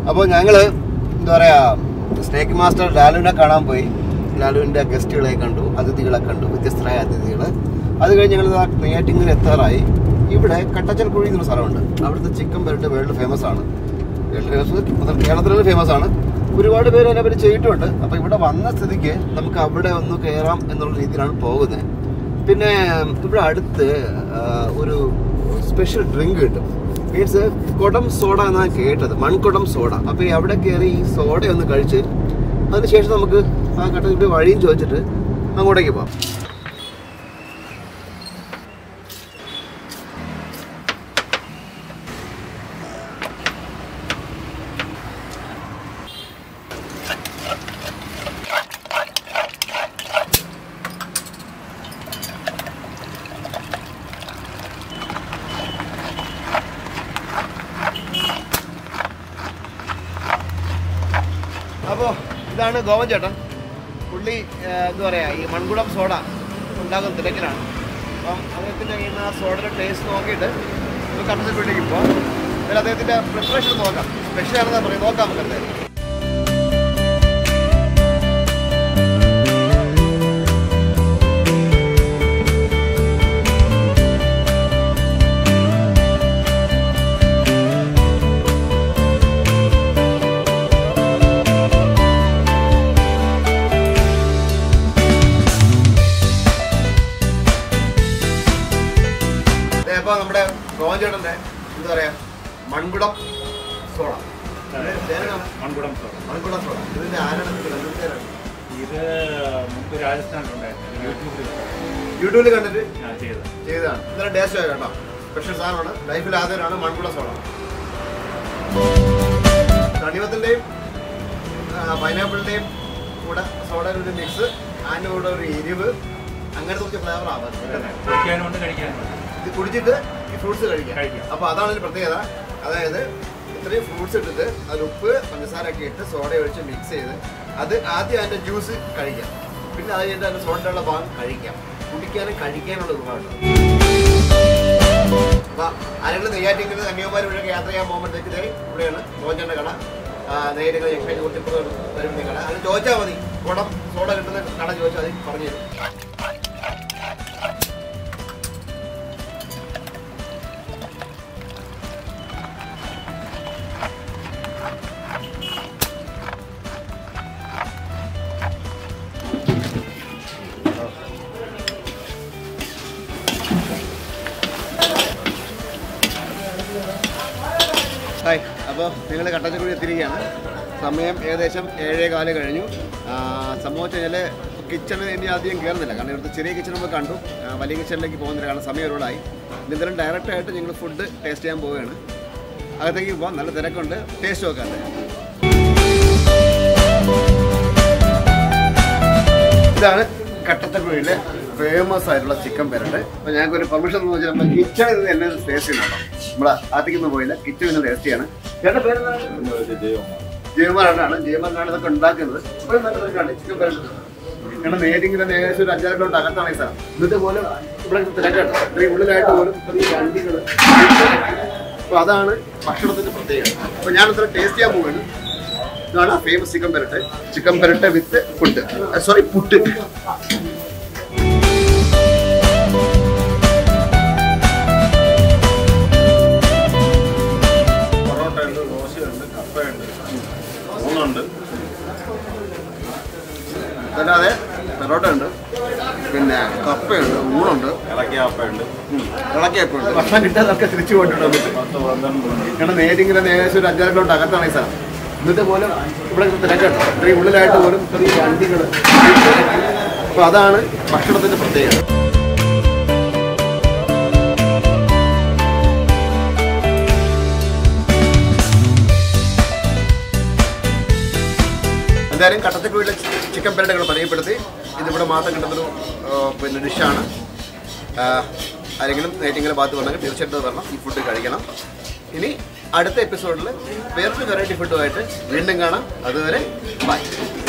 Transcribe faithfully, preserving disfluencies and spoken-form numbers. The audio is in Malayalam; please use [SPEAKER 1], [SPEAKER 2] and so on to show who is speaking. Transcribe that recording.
[SPEAKER 1] അപ്പോൾ ഞങ്ങൾ എന്താ പറയുക സ്നേക്ക് മാസ്റ്റർ ലാലുവിനെ കാണാൻ പോയി. ലാലുവിൻ്റെ ഗസ്റ്റുകളെ കണ്ടു, അതിഥികളെ കണ്ടു, വ്യത്യസ്തരായ അതിഥികൾ. അത് കഴിഞ്ഞ് ഞങ്ങൾ നെയ്യാറ്റിൻകര എത്താറായി. ഇവിടെ കട്ടച്ചൽ കുഴി എന്നൊരു സ്ഥലമുണ്ട്. അവിടുത്തെ ചിക്കൻ പെരട്ട് വേൾഡ് ഫേമസ് ആണ്. വേൾഡ് ഫേമസ് കേരളത്തിൽ ഫേമസ് ആണ്. ഒരുപാട് പേര് അതിനെ പറ്റി ചെയ്തിട്ടുണ്ട്. അപ്പോൾ ഇവിടെ വന്ന സ്ഥിതിക്ക് നമുക്ക് അവിടെ ഒന്ന് കയറാം എന്നുള്ള രീതിയിലാണ് പോകുന്നത്. പിന്നെ ഇവിടെ അടുത്ത് ഒരു സ്പെഷ്യൽ ഡ്രിങ്ക് കിട്ടും. മീൻസ് കുടം സോഡ എന്നാണ് കേട്ടത്, മൺകുടം സോഡ. അപ്പോൾ ഈ അവിടെ കയറി ഈ സോഡ ഒന്ന് കഴിച്ച് അതിനുശേഷം നമുക്ക് ആ കട്ടച്ചിട്ട് വഴിയും ചോദിച്ചിട്ട് അങ്ങോട്ടേക്ക് പോകാം. അപ്പോൾ ഇതാണ് ഗോവൻ ചേട്ടൻ. പുള്ളി എന്താ പറയുക ഈ മൺകുടം സോഡ ഉണ്ടാക്കുന്ന തിരക്കിലാണ്. അപ്പം അദ്ദേഹത്തിൻ്റെ കയ്യിൽ നിന്ന് ആ സോഡയുടെ ടേസ്റ്റ് നോക്കിയിട്ട് നമുക്ക് കട്ടച്ചൽക്കുഴിയിലേക്ക് പോകാം. അതിൽ അദ്ദേഹത്തിൻ്റെ പ്രിപ്പറേഷൻ നോക്കാം. സ്പെഷ്യൽ ആണെന്ന് പറയും, നോക്കാം നമുക്ക് എന്തായാലും. അപ്പോൾ നമ്മുടെ ഗോവൻ ചേട്ടൻ്റെ എന്താ പറയുക മൺകുടം സോഡ,
[SPEAKER 2] മൺകുടം സോഡ
[SPEAKER 1] മൺകുടം സോഡ ഇതിൻ്റെ ആരാണ്
[SPEAKER 2] ഇത് മുമ്പ് രാജസ്ഥാനിലുണ്ടായിരുന്നു.
[SPEAKER 1] യൂട്യൂബിൽ കണ്ടിട്ട്
[SPEAKER 2] ചെയ്തതാണ്.
[SPEAKER 1] ഇന്നലെ ടേസ്റ്റ് ആയി കേട്ടോ. സ്പെഷ്യൽ സാധനമാണ്. ലൈഫിൽ ആദ്യമാണ് മൺകുടം സോഡ. തണ്ണിമത്തിൻ്റെയും പൈനാപ്പിളിൻ്റെയും കൂടെ സോഡയുടെ ഒരു മിക്സ്, അതിൻ്റെ കൂടെ ഒരു എരിവ്, അങ്ങനത്തെ കുറച്ച് ഫ്ലേവർ ആവാം.
[SPEAKER 2] കഴിക്കാനുണ്ട് കഴിക്കാനുണ്ട്
[SPEAKER 1] ഇത് കുടിച്ചിട്ട് ഈ ഫ്രൂട്ട്സ് കഴിക്കാം. അപ്പോൾ അതാണ് ഇതിൻ്റെ പ്രത്യേകത. അതായത് ഇത്രയും ഫ്രൂട്ട്സ് ഇട്ടിട്ട് അതിൽ ഉപ്പ് പഞ്ചസാര ഒക്കെ ഇട്ട് സോഡ ഒഴിച്ച് മിക്സ് ചെയ്ത് അത് ആദ്യം അതിൻ്റെ ജ്യൂസ് കഴിക്കാം. പിന്നെ അത് കഴിഞ്ഞിട്ട് അതിൻ്റെ സോഡയുള്ള ഭാഗം കഴിക്കാം. കുടിക്കാനും കഴിക്കാനുള്ള ഒരുപാട്. അപ്പോൾ ആരെങ്കിലും നെയ്യാറ്റിൻകര കന്യാകുമാരി വഴിയൊക്കെ യാത്ര ചെയ്യാൻ പോകുമ്പോഴത്തേക്ക് ഇതേ ഇവിടെയാണ് ഗോവഞ്ചേട്ടൻ്റെ കട. നെയ്യാറ്റിൻകര എക്സ്പെക്ട് കുട്ടിപ്പുറം വരുന്ന കട. അത് ചോദിച്ചാൽ മതി, കുടം സോഡ കിട്ടുന്ന കട ചോദിച്ചാൽ മതി, പറഞ്ഞു തരും. ഹായ്, അപ്പോൾ നിങ്ങൾ കട്ടച്ചൽക്കുഴി എത്തിയിരിക്കുകയാണ്. സമയം ഏകദേശം ഏഴേ കാല് കഴിഞ്ഞു. സംഭവം വെച്ച് കഴിഞ്ഞാൽ കിച്ചണിൽ ഇനി ആദ്യം കയറുന്നില്ല, കാരണം ഇവിടുത്തെ ചെറിയ കിച്ചൺ നമ്മൾ കണ്ടു. വലിയ കിച്ചണിലേക്ക് പോകുന്നില്ല, കാരണം സമയം ഒരുപാടായി. ഇന്നേരം ഡയറക്റ്റായിട്ട് ഞങ്ങൾ ഫുഡ് ടേസ്റ്റ് ചെയ്യാൻ പോവുകയാണ്. അകത്തേക്ക് പോകാം. നല്ല തിരക്കുണ്ട്, ടേസ്റ്റ് നോക്കാം. ഇതാണ് കട്ടച്ചൽക്കുഴിയിലെ ഫേമസ് ആയിട്ടുള്ള ചിക്കൻ പെരട്ട്. അപ്പോൾ ഞങ്ങൾക്കൊരു പെർമിഷൻ എന്ന് വെച്ചാൽ നമ്മൾ കിച്ചണിൽ നിന്ന് എന്നെ ടേസ്റ്റ് ചെയ്യണം. നമ്മൾ ആദ്യമൊന്നും പോയില്ല, കിച്ചണിൽ നിന്ന് ടേസ്റ്റ് ചെയ്യണം. ചേട്ടൻ്റെ പേരെന്താണ്? ജയകുമാറാണ്. ജയകുമാറാണ് ഇതൊക്കെ ഉണ്ടാക്കുന്നത്. ഇപ്പോൾ നല്ല തിരക്കാണ് ചിക്കൻ പെരട്ട്. കാരണം നേരിങ്ങനെ ഏകദേശം ഒരു അഞ്ചാറ് കിലോമീറ്റർ അകത്താണ് ഈ സ്ഥലം. എന്നിട്ട് പോലും ഇവിടെ തിരക്കാണ്. ഇത്രയും ഉള്ളിലായിട്ട് പോലും ചെറിയ വണ്ടികൾ. അപ്പോൾ അതാണ് ഭക്ഷണത്തിൻ്റെ പ്രത്യേകത. അപ്പോൾ ഞാനിത്ര ടേസ്റ്റ് ചെയ്യാൻ പോവുകയാണ്. ഇതാണ് famous chicken perattu. Chicken perattu with food, sorry puttu. അല്ലാതെ പെറോട്ട ഉണ്ട്, പിന്നെ കപ്പയുണ്ട്, ഊണുണ്ട്,
[SPEAKER 2] ഇളക്കിയപ്പുണ്ട്
[SPEAKER 1] ഇളക്കിയപ്പുണ്ട്. ഭക്ഷണം കിട്ടാതൊക്കെ തിരിച്ചു പോയിട്ടുണ്ട്. കാരണം നേരിങ്ങനെ ഏകദേശം ഒരു അഞ്ചാറ് കിലോമീറ്റർ അകത്താണ് ഈ സ്ഥലം. എന്നിട്ട് പോലും ഇവിടെ തിരക്കാണ്. ഇത്രയും ഉള്ളിലായിട്ട് പോലും ചെറിയ വണ്ടികൾ. അപ്പോൾ അതാണ് ഭക്ഷണത്തിൻ്റെ പ്രത്യേകത. എന്തായാലും കട്ടച്ചൽക്കുഴിയിലെ ചിക്കൻ പെരട്ടുകൾ പരിചയപ്പെടുത്തി. ഇതിവിടെ മാത്രം കിട്ടുന്നൊരു പിന്നെ ഡിഷാണ്. ആരെങ്കിലും നെയ്യാറ്റിൻകര ഭാഗത്ത് വന്നെങ്കിൽ തീർച്ചയായിട്ടും വരണം, ഈ ഫുഡ് കഴിക്കണം. ഇനി അടുത്ത എപ്പിസോഡിൽ വേറൊരു വെറൈറ്റി ഫുഡുമായിട്ട് വീണ്ടും കാണാം. അതുവരെ ബൈ.